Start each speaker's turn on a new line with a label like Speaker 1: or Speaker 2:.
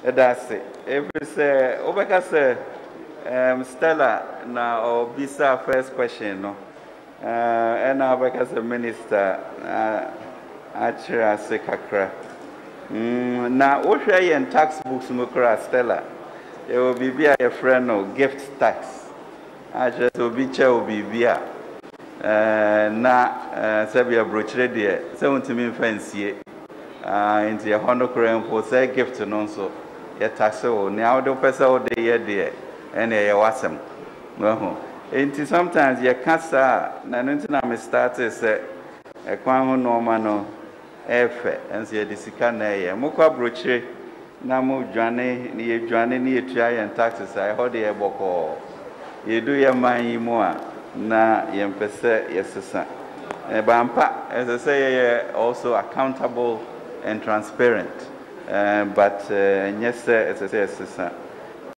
Speaker 1: That's it. Every say, Obeka say, Stella, now Bisa first question, no. And now Obeka say minister, Achira Sekakra. Now, what share in tax books, Mukra Stella? It will be a friend of gift tax. I just will be chair will be via. Na Sabia brochure dear, 70 fancy into a Honda Korean for say gift and also a taxo. Now the person of the year dear, and a wasam. No, and sometimes your casa, Nanuntina started say a quamo normano, F, and see a disicane, a mocha brochure, Namu Johnny, near Johnny near try and taxes. I hold the boko. You do your mind more. Na yempese yesesa bampa as I say also accountable and transparent but yes as I say yesesa